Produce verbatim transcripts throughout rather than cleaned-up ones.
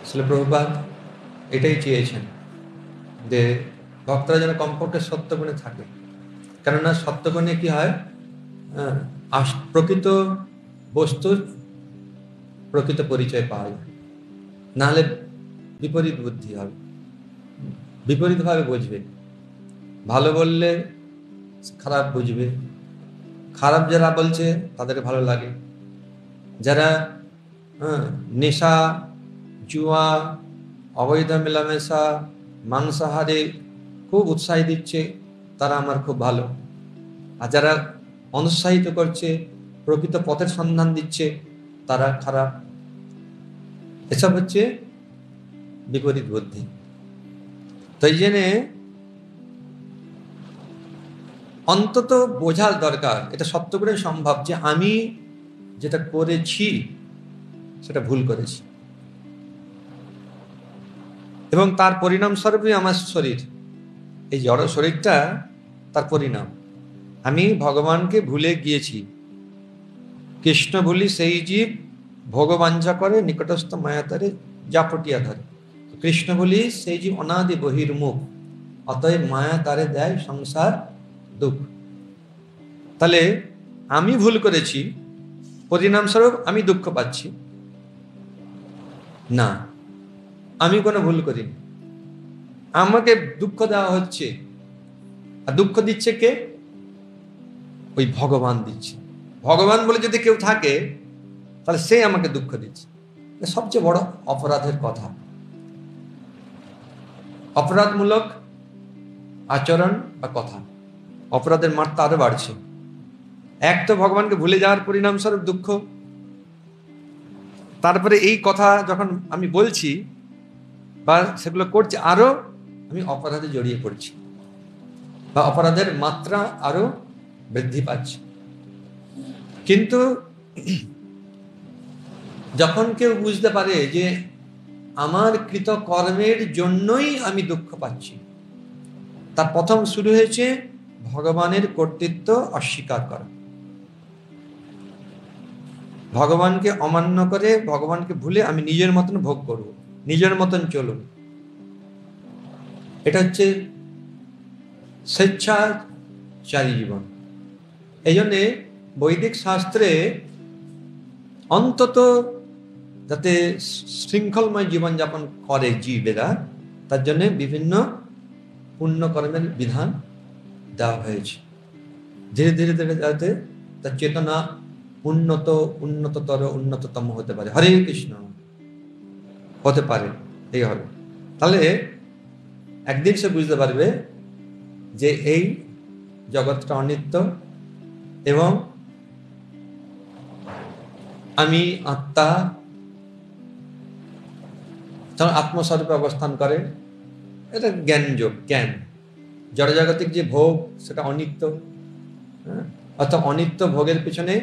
শ্রীল প্রভুপাদ এটাই চেয়েছেন যে ভক্তরা যেন কমপক্ষে সত্যগুণে থাকে, কেননা সত্যগুণে কি হয়, প্রকৃত বস্তুর প্রকৃত পরিচয় পাওয়া যায়, নাহলে বিপরীত বুদ্ধি হবে, বিপরীতভাবে বুঝবে। ভালো বললে খারাপ বুঝবে, খারাপ যারা বলছে তাদের ভালো লাগে, যারা নেশা, জুয়া, অবৈধ মেলামেশা, মাংসাহারে খুব উৎসাহ দিচ্ছে তারা আমার খুব ভালো, আর যারা অনুৎসাহিত করছে, প্রকৃত পথের সন্ধান দিচ্ছে, তারা খারাপ। এসব হচ্ছে বিপরীত বুদ্ধি। তো এই জন্যে অন্তত বোঝার দরকার, এটা সত্য করে সম্ভব যে আমি যেটা করেছি সেটা ভুল করেছি, এবং তার পরিণাম স্বরূপই আমার শরীর, এই জড় শরীরটা তার পরিণাম। আমি ভগবানকে ভুলে গিয়েছি। কৃষ্ণ ভুলি সেই জীব ভগবাঞ্ছা করে নিকটস্থ মায়াতারে জাপটিয়া ধরে। কৃষ্ণ ভুলি সেই জীব অনাদি বহির্মুখ, অতএব মায়া তারে দেয় সংসার দুঃখ। তাহলে আমি ভুল করেছি, পরিণামস্বরূপ আমি দুঃখ পাচ্ছি না, আমি কোনো ভুল করিনি, আমাকে দুঃখ দেওয়া হচ্ছে। আর দুঃখ দিচ্ছে কে? ওই ভগবান দিচ্ছে। ভগবান বলে যদি কেউ থাকে তাহলে সে আমাকে দুঃখ দিচ্ছে। সবচেয়ে বড় অপরাধের কথা। অপরাধমূলক আচরণ বা কথা, অপরাধের মাত্রা আরো বাড়ছে। এক তো ভগবানকে ভুলে যাওয়ার পরিণামস্বরূপ দুঃখ, তারপরে এই কথা যখন আমি বলছি বা সেগুলো করছি, আরো আমি অপরাধে জড়িয়ে পড়ছি বা অপরাধের মাত্রা আরো বৃদ্ধি পাচ্ছে। কিন্তু যখন কেউ বুঝতে পারে যে আমার কৃত কর্মের জন্যই আমি দুঃখ পাচ্ছি, তার প্রথম শুরু হয়েছে ভগবানের কর্তৃত্ব অস্বীকার করা। ভগবানকে অমান্য করে, ভগবানকে ভুলে আমি নিজের মতন ভোগ করব, নিজের মতন চলব। এটা হচ্ছে স্বেচ্ছাচারী জীবন। এই জন্যে বৈদিক শাস্ত্রে অন্তত যাতে শৃঙ্খলময় জীবনযাপন করে জীবেরা, তার জন্য বিভিন্ন পুণ্যকর্মের বিধান দেওয়া হয়েছে। ধীরে ধীরে ধীরে যাতে তার চেতনা উন্নত উন্নততর উন্নততম হতে পারে, হরে কৃষ্ণ হতে পারে, এই হবে। তাহলে একদিন সে বুঝতে পারবে যে এই জগৎটা অনিত্য এবং আমি আত্মা, যখন আত্মস্বরূপে অবস্থান করে, এটা জ্ঞান যোগ, জ্ঞান। জড়জাগতিক যে ভোগ সেটা অনিত্য, অর্থাৎ অনিত্য ভোগের পিছনে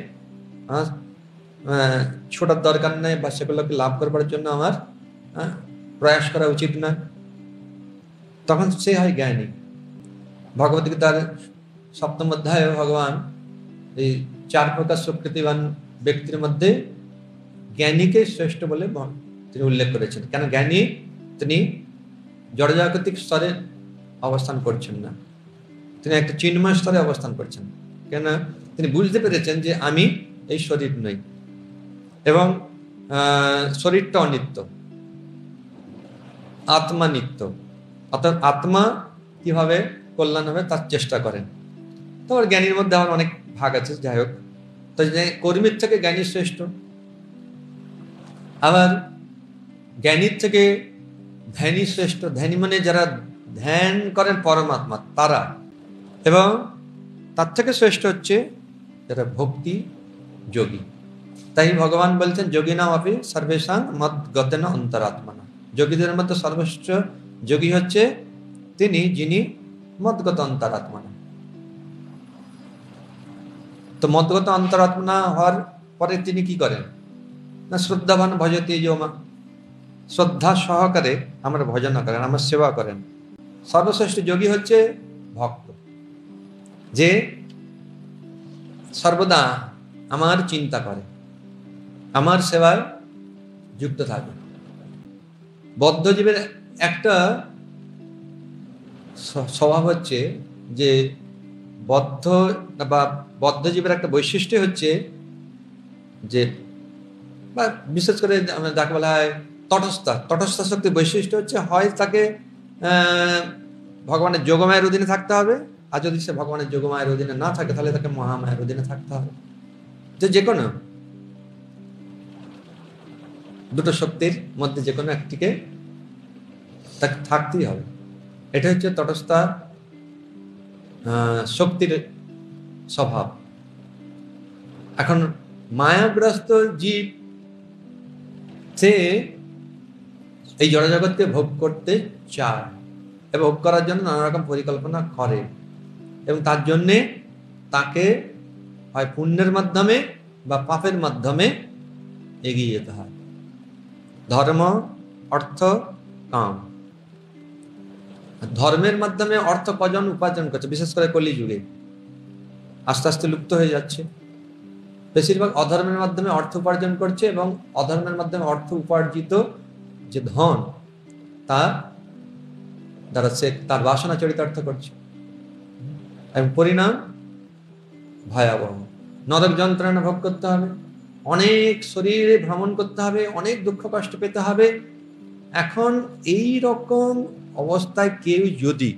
ছোটার দরকার নেই বা সেগুলোকে লাভ করবার জন্য আমার প্রয়াস করা উচিত নয়, তখন সে হয় জ্ঞানী। ভগবদ্গীতার সপ্তম অধ্যায়ে ভগবান এই চার প্রকার সুকৃতিবান ব্যক্তির মধ্যে জ্ঞানীকে শ্রেষ্ঠ বলে তিনি উল্লেখ করেছেন। কেন? জ্ঞানী তিনি জড়জাগতিক স্তরে অবস্থান করছেন না, তিনি একটা চিন্ময় স্তরে অবস্থান করছেন। কেন? তিনি বুঝতে পেরেছেন যে আমি এই শরীর নই এবং শরীরটা অনিত্য, আত্মা নিত্য। অর্থাৎ আত্মা কিভাবে কল্যাণ হবে তার চেষ্টা করেন। তোমার জ্ঞানীর মধ্যে আমার অনেক ভাগ আছে, যাই হোক। তো কর্মীর থেকে জ্ঞানী শ্রেষ্ঠ, আবার জ্ঞানীর থেকে ধ্যানী শ্রেষ্ঠ। ধ্যানী মানে যারা ধ্যান করেন পরমাত্মা তারা, এবং তার থেকে শ্রেষ্ঠ হচ্ছে যারা ভক্তি যোগী। তাই ভগবান বলছেন যোগিনাম আপি সর্বেশাং মদ গতেন অন্তরাত্মনা। যোগীদের মধ্যে সর্বশ্রেষ্ঠ যোগী হচ্ছে তিনি যিনি মদগত অন্তরাত্মনা। তো মদগত অন্তরাত্মনা হওয়ার পরে তিনি কি করেন না, শ্রদ্ধাবান ভজতে যোমা, শ্রদ্ধা সহকারে আমরা ভজন করেন, আমার সেবা করেন। সর্বশ্রেষ্ঠ যোগী হচ্ছে ভক্ত, যে সর্বদা আমার চিন্তা করে, আমার সেবায় যুক্ত থাকে। বদ্ধজীবের একটা স্বভাব হচ্ছে যে বদ্ধ বা বদ্ধজীবের একটা বৈশিষ্ট্য হচ্ছে যে, বা বিশেষ করে যাকে বলা হয় তটস্থা, তটস্থা শক্তির বৈশিষ্ট্য হচ্ছে হয় তাকে ভগবানের যোগমায়ের অধীনে থাকতে হবে, আর যদি সে ভগবানের যোগমায়ের অধীনে না থাকে তাহলে তাকে মহামায়ের অধীনে থাকতে হবে। যে যে কোনো দুটো শক্তির মধ্যে যে কোনো একটিকে তাকে থাকতেই হবে। এটা হচ্ছে তটস্থা শক্তির স্বভাব। এখন মায়াগ্রস্ত জীব সে এই জড়জগৎকে ভোগ করতে চায় এবং ভোগ করার জন্য নানা রকম পরিকল্পনা করে, এবং তার জন্যে তাকে হয় পুণ্যের মাধ্যমে বা পাপের মাধ্যমে এগিয়ে যেতে হয়। ধর্ম, অর্থ, কাম। ধর্মের মাধ্যমে অর্থ কজন উপার্জন করছে, বিশেষ করে কলিযুগে আস্তে আস্তে লুপ্ত হয়ে যাচ্ছে। বেশিরভাগ অধর্মের মাধ্যমে অর্থ উপার্জন করছে, এবং অধর্মের মাধ্যমে অর্থ উপার্জিত যে ধন তা দ্বারা সে তার বাসনা চরিতার্থ করছে, এবং পরিণাম ভয়াবহ। নরক যন্ত্রণা ভোগ করতে হবে, অনেক শরীরে ভ্রমণ করতে হবে, অনেক দুঃখ কষ্ট পেতে হবে। এখন এই রকম অবস্থায় কেউ যদি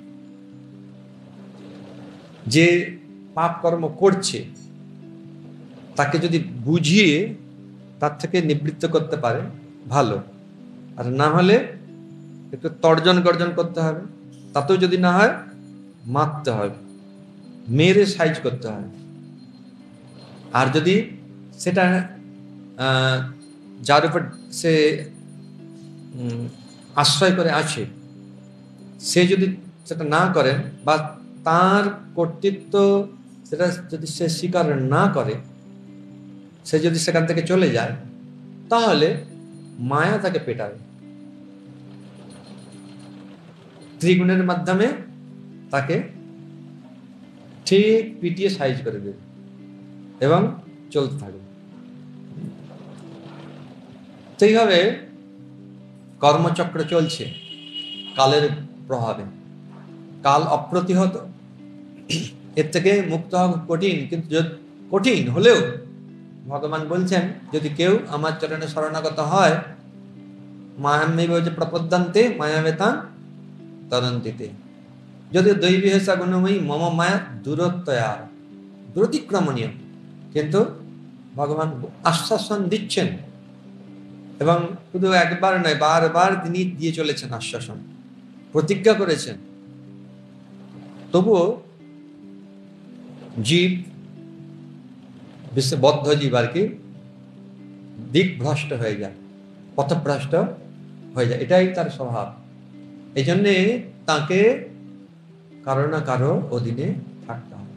যে পাপ কর্ম করছে তাকে যদি বুঝিয়ে তার থেকে নিবৃত্ত করতে পারে ভালো, আর না হলে একটু তর্জন গর্জন করতে হবে, তাতেও যদি না হয় মারতে হবে, মেরে সাইজ করতে হবে। আর যদি সেটা যার উপর সে আশ্রয় করে আছে সে যদি সেটা না করেন, বা তার কর্তৃত্ব সেটা যদি সে স্বীকার না করে, সে যদি সেখান থেকে চলে যায়, তাহলে মায়া তাকে পেটাবে, ত্রিগুণের মাধ্যমে তাকে ঠিক পিটিয়ে সাইজ করে দেবে এবং চলতে থাকবে। সেইভাবে কর্মচক্র চলছে কালের প্রভাবে। কাল অপ্রতিহত, এর থেকে মুক্ত হওয়া কঠিন, কিন্তু কঠিন হলেও ভগবান বলছেন যদি কেউ আমার চরণে শরণাগত হয়, মায়ামেব যে প্রপদ্যন্তে মায়াবেতান তদন্তিতে, যদি দৈবী হেসা গুণময়ী মম মায়া দূরত্বয়া, দূরতিক্রমণীয়, কিন্তু ভগবান আশ্বাসন দিচ্ছেন, এবং শুধু একবার নয় বারবার তিনি দিয়ে চলেছেন আশ্বাসন, প্রতিজ্ঞা করেছেন। তবুও জীব, বদ্ধ জীব আর কি, দিকভ্রষ্ট হয়ে যায়, পথভ্রষ্ট হয়ে যায়, এটাই তার স্বভাব। এই জন্যে তাকে কারো না কারো অধীনে থাকতে হবে।